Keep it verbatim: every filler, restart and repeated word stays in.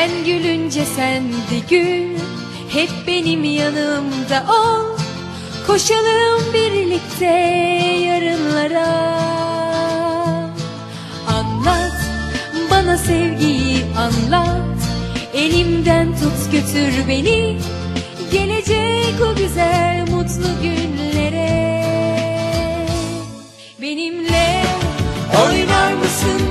Ben gülünce sen de gül, hep benim yanımda ol. Koşalım birlikte yarınlara. Anlat bana sevgiyi, anlat. Elimden tut götür beni, gelecek o güzel mutlu günlere. Benimle oynar mısın